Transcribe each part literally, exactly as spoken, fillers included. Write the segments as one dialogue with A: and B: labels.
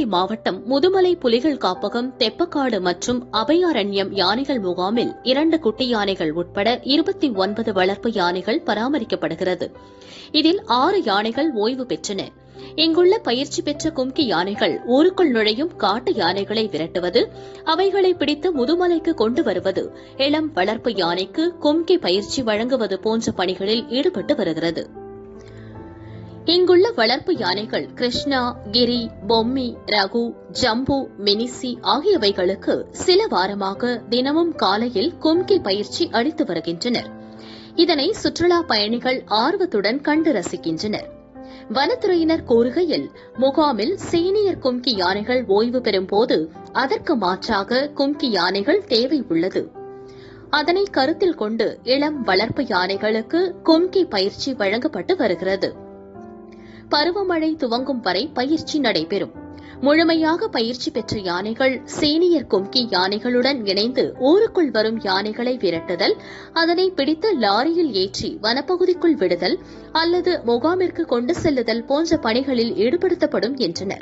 A: மாவட்டம் முதுமலை புலிகள் காப்பகம், தெப்பக்காடு மற்றும் அபயாரண்யம் யானைகள் முகாமில் இரண்டு குட்டி யானைகள் உட்பட இருபத்தி ஒன்பது வளர்ப்பு யானைகள் பராமரிக்கப்படுகிறது. இதில் ஆறு யானைகள் ஓய்வு பெற்றன. இங்குள்ள பயிற்சி பெற்ற கும்கி யானைகள் ஊருக்குள் நுழையும் காட்டு யானைகளை விரட்டுவது, அவைகளை பிடித்து முதுமலைக்கு கொண்டு வருவது, இளம் வளர்ப்பு யானைக்கு கும்கி பயிற்சி வழங்குவது போன்ற பணிகளில் ஈடுபட்டு வருகிறது. இங்குள்ள வளர்ப்பு யானைகள் கிருஷ்ணா, கிரி, பொம்மி, ரகு, ஜம்பு, மினிசி ஆகியவைகளுக்கு சில வாரமாக தினமும் காலையில் கும்கி பயிற்சி அளித்து வருகின்றனர். இதனை சுற்றுலா பயணிகள் ஆர்வத்துடன் கண்டு ரசிக்கின்றனர். வனத்துறையினர் கூறுகையில், முகாமில் சீனியர் கும்கி யானைகள் ஓய்வு பெறும் போது அதற்கு மாற்றாக கும்கி யானைகள் தேவை உள்ளது. அதனை கருத்தில் கொண்டு இளம் வளர்ப்பு யானைகளுக்கு கும்கி பயிற்சி வழங்கப்பட்டு வருகிறது. பருவமழை துவங்கும் வரை பயிற்சி நடைபெறும். முழுமையாக பயிற்சி பெற்ற யானைகள் சீனியர் கும்கி யானைகளுடன் இணைந்து ஊருக்குள் வரும் யானைகளை விரட்டுதல், அதனை பிடித்து லாரியில் ஏற்றி வனப்பகுதிக்குள் விடுதல் அல்லது முகாமிற்கு கொண்டு செல்லுதல் போன்ற பணிகளில் ஈடுபடுத்தப்படும் என்றனர்.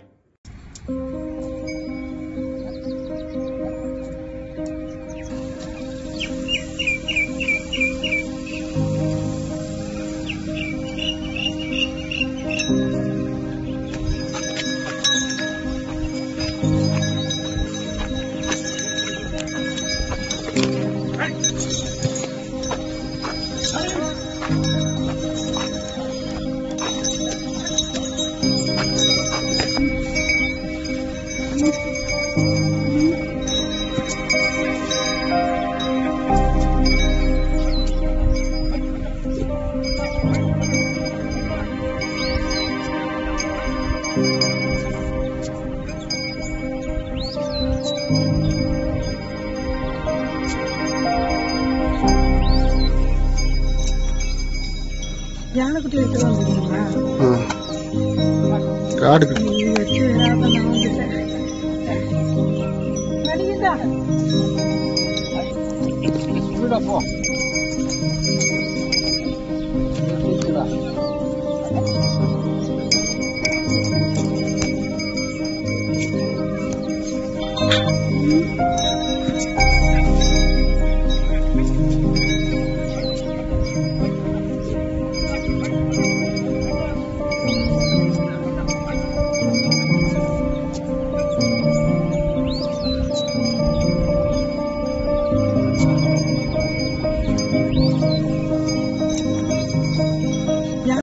B: யானை குட்டி வைக்கலாம்
C: காடு குட்டி
B: போ